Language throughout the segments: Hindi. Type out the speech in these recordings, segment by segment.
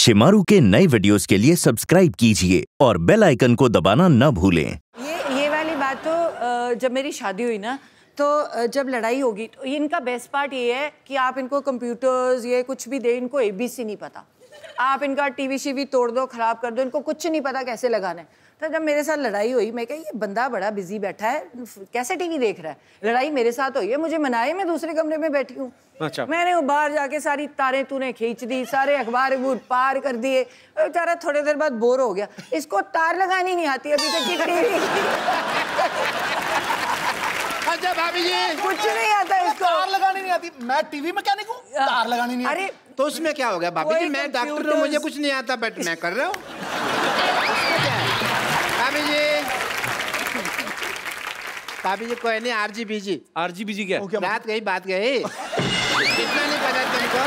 शिमारू के नए वीडियोस के लिए सब्सक्राइब कीजिए और बेल आइकन को दबाना न भूलें। ये वाली बात तो जब मेरी शादी हुई ना, तो जब लड़ाई होगी तो इनका बेस्ट पार्ट ये है कि आप इनको कंप्यूटर्स ये कुछ भी दे, इनको एबीसी नहीं पता। आप इनका टीवी शीवी तोड़ दो, खराब कर दो, इनको कुछ नहीं पता कैसे लगाना है। तो जब मेरे साथ लड़ाई हुई, मैं कहा ये बंदा बड़ा बिजी बैठा है, कैसे टीवी देख रहा है। लड़ाई मेरे साथ हुई है, मुझे मनाए, मैं दूसरे कमरे में बैठी हूँ। अच्छा। मैंने वो बाहर जाके सारी तारें तूने खींच दी, सारे अखबार पार कर दिए। बेचारा थोड़ी देर बाद बोर हो गया, इसको तार लगानी नहीं आती अभी तक की टीवी। अच्छा भाभी जी, कुछ नहीं आता इसको, तार लगानी नहीं आती। मैं टीवी मैकेनिक हूँ, तार लगानी नहीं आती। अरे तो उसमें क्या हो गया भाभी जी, मैं डॉक्टर हूँ, मुझे कुछ नहीं आता, बट मैं कर रहा हूँ। भाभी जी, भाभी जी कोई नहीं, आरजीबीजी क्या? बात गई कितना नहीं पता तुमको।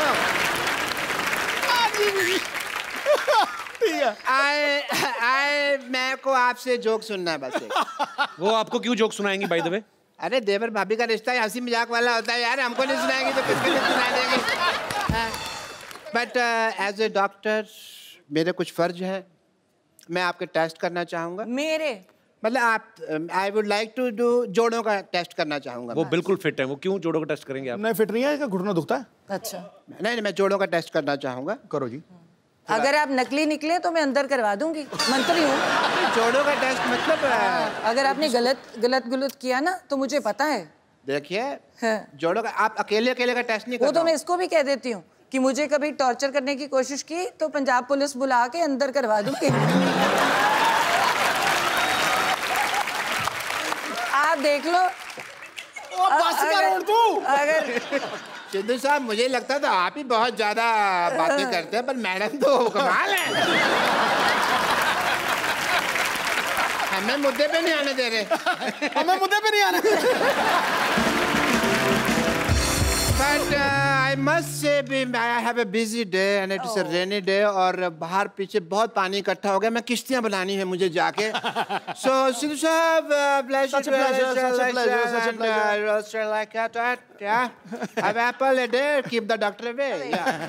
आए मैं को आपसे जोक सुनना है बस। वो आपको क्यों जोक सुनाएंगी बाय द वे? अरे देवर भाभी का रिश्ता हंसी मजाक वाला होता है यार, हमको नहीं सुनाएंगे तो किसके लिए सुना देंगे। बट एज ए डॉक्टर मेरे कुछ फर्ज है, मैं आपके टेस्ट करना चाहूँगा। मेरे मतलब आप I would like to do जोड़ों का टेस्ट करना चाहूँगा। वो बिल्कुल फिट है, वो क्यों जोड़ों का टेस्ट करेंगे आप? नहीं फिट नहीं है, इसका घुटना दुखता है। अच्छा नहीं, मैं जोड़ों का टेस्ट करना चाहूँगा। करो जी। अगर आप नकली निकले तो मैं अंदर करवा दूंगी, मंत्री हूँ। जोड़ों का टेस्ट मतलब अगर आपने गलत किया ना तो मुझे पता है। देखिए जोड़ों का आप अकेले का टेस्ट नहीं कर। वो तो मैं इसको भी कह देती हूँ कि मुझे कभी टॉर्चर करने की कोशिश की तो पंजाब पुलिस बुला के अंदर करवा दूंगी। आप देख लो। अगर सिद्धू साहब, मुझे लगता था आप ही बहुत ज्यादा बातें करते हैं, पर मैडम तो कमाल है। हमें मुद्दे पे नहीं आने दे रहे। हमें मुद्दे पे नहीं आने। But I must say I have a busy day and it is a rainy day और बाहर पीछे बहुत पानी इकट्ठा हो गया, मैं किश्तियाँ बनानी है मुझे जाके। So सिद्धू साहब, like that, yeah. Have apple a day, keep the doctor away. Yeah.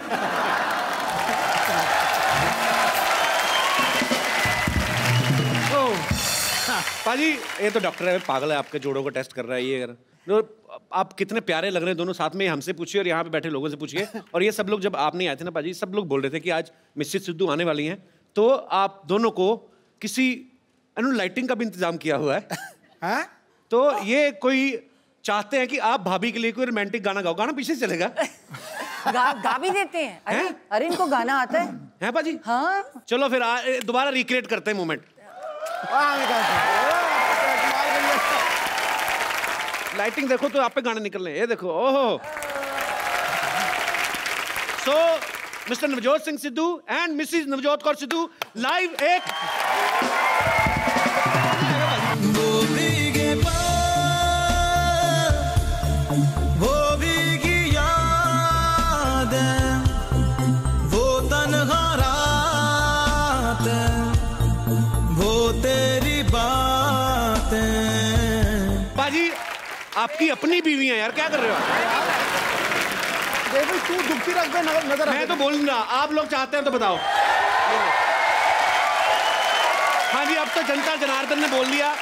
पाजी ये तो डॉक्टर है, पागल है, आपके जोड़ों का टेस्ट कर रहा है ये। अगर आप कितने प्यारे लग रहे हैं दोनों साथ में, हमसे पूछिए और यहाँ पे बैठे लोगों से पूछिए। और ये सब लोग जब आप नहीं आए थे ना पाजी, सब लोग बोल रहे थे कि आज मिसेस सिद्धू आने वाली हैं, तो आप दोनों को किसी लाइटिंग का भी इंतजाम किया हुआ है। हाँ? तो ये कोई चाहते हैं कि आप भाभी के लिए कोई रोमांटिक गाना गाओ। गाना पीछे चलेगा। गा भी देते हैं। अरे इनको गाना आता है पाजी? हाँ। चलो फिर दोबारा रिक्रिएट करते हैं मोमेंट। लाइटिंग देखो तो आप पे गाने निकल रहे हैं, ये देखो। ओहो। So Mr Navjot Singh Sidhu and Mrs Navjot Kaur Sidhu live एक वो भीगी याद, वो तन्हा रात, वो तेरी बातें। पाजी आपकी अपनी बीवी है यार, क्या कर रहे हो? देखो तू दुखती रख दे नजर। मैं तो बोलूंगा, आप लोग चाहते हैं तो बताओ। हाँ जी, अब तो जनता जनार्दन ने बोल दिया।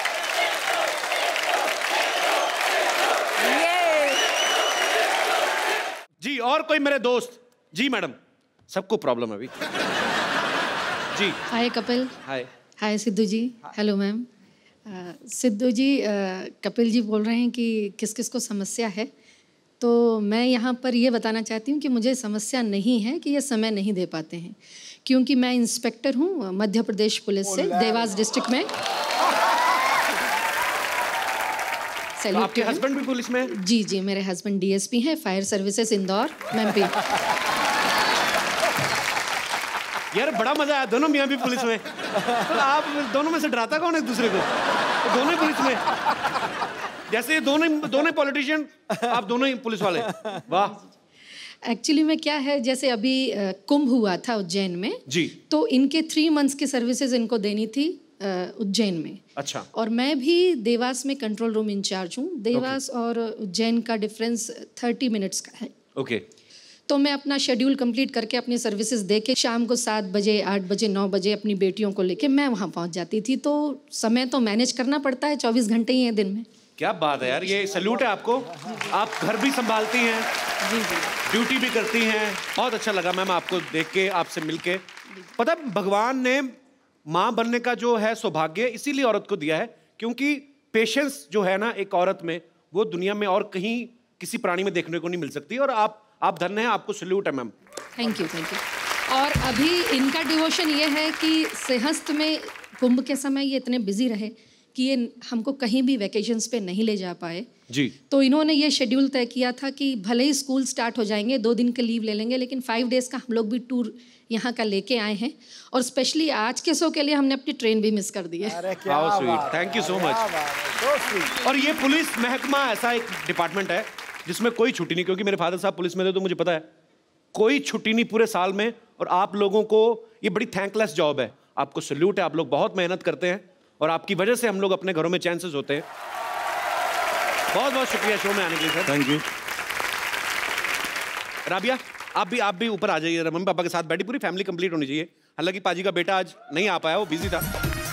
जी और कोई मेरे दोस्त? जी मैडम, सबको प्रॉब्लम है अभी। जी hi Kapil. Hi Sidhu ji. Hello ma'am. Sidhu ji, Kapil ji बोल रहे हैं कि किस किस को समस्या है, तो मैं यहाँ पर ये बताना चाहती हूँ कि मुझे समस्या नहीं है कि ये समय नहीं दे पाते हैं, क्योंकि मैं इंस्पेक्टर हूँ मध्य प्रदेश पुलिस से, देवास डिस्ट्रिक्ट में। तो आपके हस्बैंड भी पुलिस में? जी, मेरे हस्बैंड डीएसपी हैं, फायर सर्विसेज इंदौर एमपी। यार बड़ा मजा आया, दोनों मियाँ भी पुलिस में। तो आप दोनों में से डराता कौन है एक दूसरे को? तो दोनों ही पुलिस में, जैसे ये दोनों पॉलिटिशियन, आप दोनों ही पुलिस वाले। वाह। एक्चुअली में क्या है, जैसे अभी कुंभ हुआ था उज्जैन में जी, तो इनके 3 मंथ्स की सर्विसेज इनको देनी थी उज्जैन में। अच्छा। और मैं भी देवास में कंट्रोल रूम इंचार्ज हूँ। देवास और उज्जैन का डिफरेंस 30 मिनट्स का है। ओके। तो मैं अपना शेड्यूल कंप्लीट करके अपनी सर्विसेज दे के शाम को 7 बजे 8 बजे 9 बजे अपनी बेटियों को लेके मैं वहाँ पहुँच जाती थी। तो समय तो मैनेज करना पड़ता है, 24 घंटे ही हैं दिन में। क्या बात है यार, ये सैल्यूट है आपको। आप घर भी संभालती हैं, ड्यूटी भी करती हैं। बहुत अच्छा लगा मैम आपको देख के, आपसे मिलके। पता भगवान ने माँ बनने का जो है सौभाग्य इसीलिए औरत को दिया है, क्योंकि पेशेंस जो है ना एक औरत में, वो दुनिया में और कहीं किसी प्राणी में देखने को नहीं मिल सकती। और आप धन्य हैं, आपको सैल्यूट है ma'am. Thank you, thank you. और अभी इनका डिवोशन ये है कि सिंहस्थ में कुंभ के समय ये इतने बिजी रहे कि ये हमको कहीं भी वैकेशंस पे नहीं ले जा पाए जी। तो इन्होंने ये शेड्यूल तय किया था कि भले ही स्कूल स्टार्ट हो जाएंगे, 2 दिन का लीव ले लेंगे, लेकिन 5 डेज का हम लोग भी टूर यहाँ का लेके आए हैं। और स्पेशली आज के शो के लिए हमने अपनी ट्रेन भी मिस कर दी है। How sweet, thank you so much. और ये पुलिस महकमा ऐसा एक डिपार्टमेंट है जिसमें कोई छुट्टी नहीं, क्योंकि मेरे फादर साहब पुलिस में थे तो मुझे पता है कोई छुट्टी नहीं पूरे साल में। और आप लोगों को ये बड़ी थैंकलेस जॉब है, आपको सैल्यूट है। आप लोग बहुत मेहनत करते हैं और आपकी वजह से हम लोग अपने घरों में चैन से सोते हैं। बहुत बहुत शुक्रिया शो में आने के लिए सर। Thank you. राबिया, आप भी ऊपर आ जाइए, मम्मी पापा के साथ बैठी, पूरी फैमिली कंप्लीट होनी चाहिए। हालांकि पाजी का बेटा आज नहीं आ पाया, वो बिजी था।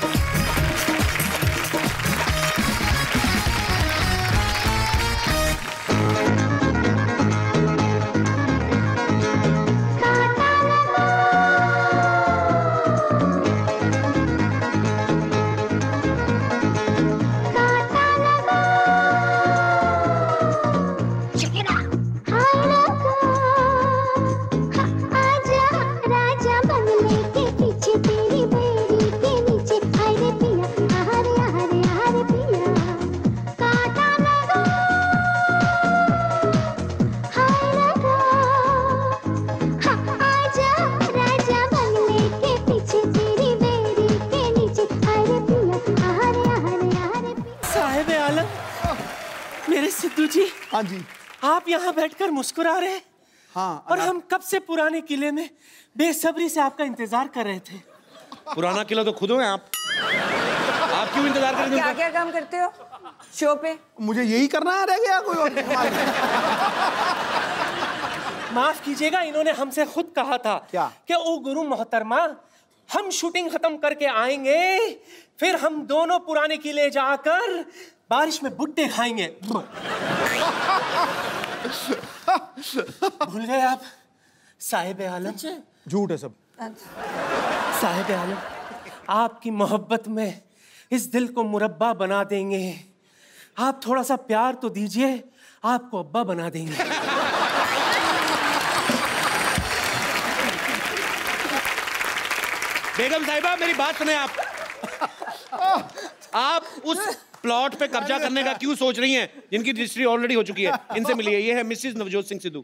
हाँ जी। आप यहाँ बैठकर मुस्कुरा रहे हैं। हाँ। और हम कब से पुराने किले में बेसब्री से आपका इंतजार कर रहे थे। पुराना किला तो खुद हो हैं आप क्यों इंतजार कर रहे हैं? क्या काम करते हो शो पे? मुझे यही करना है, रह गया कोई और? माफ कीजिएगा, इन्होंने हमसे खुद कहा था क्या? कि ओ गुरु मोहतरमा, हम शूटिंग खत्म करके आएंगे, फिर हम दोनों पुराने किले जाकर बारिश में भुट्टे खाएंगे। भूल गए आप साहिब आलम? झूठ है सब। साहिब आलम, आपकी मोहब्बत में इस दिल को मुरब्बा बना देंगे। आप थोड़ा सा प्यार तो दीजिए, आपको अब्बा बना देंगे। बेगम साहिबा, मेरी बात सुने। आप उस प्लॉट पे कब्जा करने का क्यों सोच रही हैं जिनकी रजिस्ट्री ऑलरेडी हो चुकी है? इनसे मिलिए। ये है मिसेस नवजोत सिंह सिद्धू।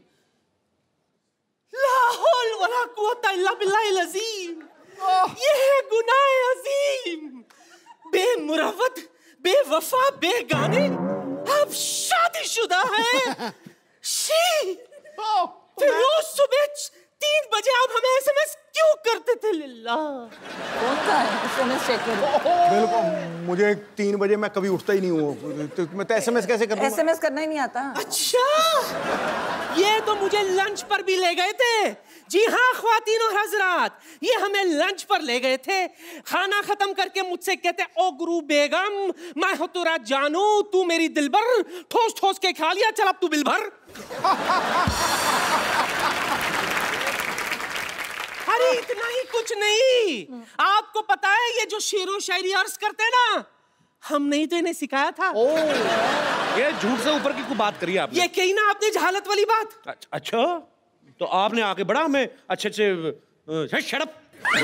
ला हौल वला कुव्वता इल्ला बिल्लाहिल अज़ीम। ये है गुनाह अज़ीम। बेमुरवत, बेवफा, बेगाने, आप शादीशुदा हैं। शी। फिर रोज सुबह 3 बजे आप हमें एसएमएस क्यों करते थे? लिल्ला कौन सा है एसएमएस चेक करो? बिल्कुल, मुझे 3 बजे मैं कभी उठता ही नहीं हूँ, तो मैं तो एसएमएस कैसे कर दूँगा? एसएमएस करना ही नहीं आता। अच्छा, ये तो मुझे लंच पर भी ले गए थे। जी हाँ ख्वातीन और हजरात, ये हमें लंच पर ले गए थे। खाना खत्म करके मुझसे कहते, ओ गुरु बेगम, मैं हो तेरा जानू, तू मेरी दिलबर, ठोस ठोस के खा लिया, चल अब तू बिल भर। अरे इतना ही कुछ नहीं, आपको पता है ये जो शेरो शायरी अर्ज करते हैं ना, हमने ही तो इन्हें सिखाया था। ये झूठ से ऊपर की कोई बात करी आपने? ये कही ना आपने जहालत वाली बात। अच्छा, तो आपने आके बड़ा हमें अच्छे से शड़प।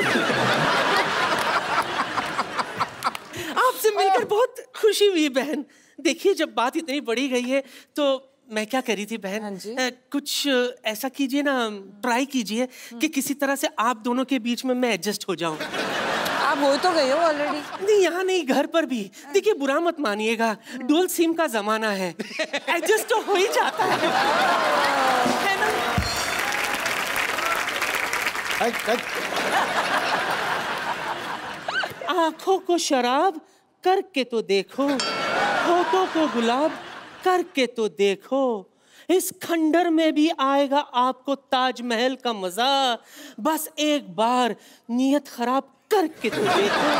आपसे मिलकर बहुत खुशी हुई बहन। देखिए, जब बात इतनी बड़ी गई है तो मैं क्या कह रही थी बहन, हाँ कुछ ऐसा कीजिए ना, ट्राई कीजिए कि किसी तरह से आप दोनों के बीच में मैं एडजस्ट हो जाऊं। आप हो तो गए हो ऑलरेडी। नहीं, यहाँ नहीं, घर पर भी। देखिए, बुरा मत मानिएगा, डुअल सिम का जमाना है, एडजस्ट तो हो ही जाता है ना? आंखों को शराब करके तो देखो, होठों को गुलाब करके तो देखो, इस खंडर में भी आएगा आपको ताजमहल का मजा। बस एक बार नियत खराब करके तो देखो।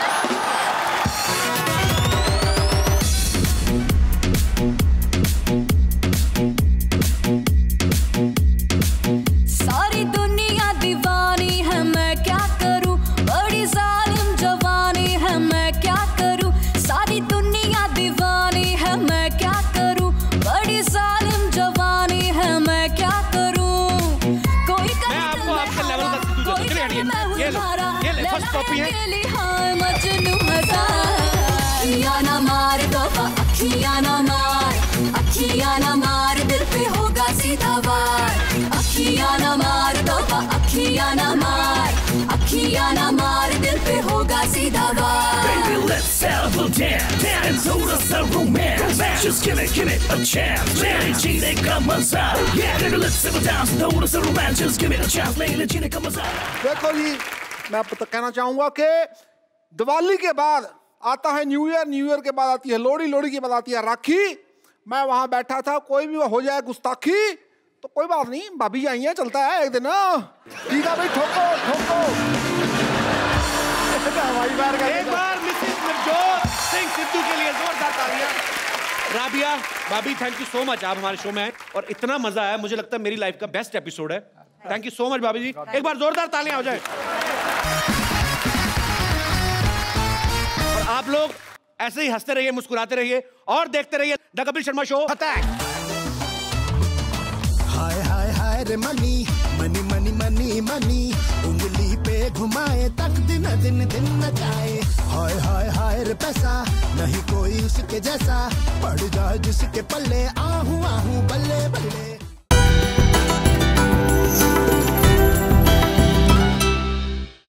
सारी दुनिया दीवानी है, मैं क्या करूं, बड़ी जालिम जवानी है, मैं क्या करूं। सारी दुनिया दीवानी है, मैं क्या करूं, बड़ी जालिम जवानी है, मैं क्या करूं। कोई मजनू अखियां ना मार तोबा, अखियां ना मार, अखियां ना मार, दिल पे होगा सीधा वार। अखियां ना मार तोबा, अखियां ना मार, अखियां ना मार, दिल पे होगा सीधा वार। Baby, let's have a dance and do the romance. Just give it a chance. Lady जीने का मजा. Yeah, baby, let's have a dance. Do the romance. Just give it a chance. Lady जीने का मजा. देखो जी, मैं आपको तो कहना चाहूंगा कि दिवाली के बाद आता है न्यू ईयर, न्यू ईयर के बाद आती है लोहड़ी, लोहड़ी के बाद आती है राखी। मैं वहां बैठा था, कोई भी हो जाए गुस्ताखी तो कोई बात नहीं, भाभी आई है, चलता है एक दिन। ठीक है भाई, ठोको ठोको। एक बार मिसेस नवजोत सिंह सिद्धू के लिए जोरदार तालियां। राबिया, भाभी, थैंक यू सो मच, आप हमारे शो में आए और इतना मजा आया, मुझे लगता है मेरी लाइफ का बेस्ट एपिसोड है। थैंक यू सो मच भाभी जी, एक बार जोरदार तालियां हो जाए। और आप लोग ऐसे ही हंसते रहिए, मुस्कुराते रहिए और देखते रहिए द कपिल शर्मा शो। हाय हाय हाय रे money money money money money, उंगली पे घुमाए तक दिन दिन दिन नचाए। हाय हाय हाय रे पैसा, नहीं कोई उसके जैसा, पड़ जाए जिसके पल्ले आहू आहू बल्ले बल्ले।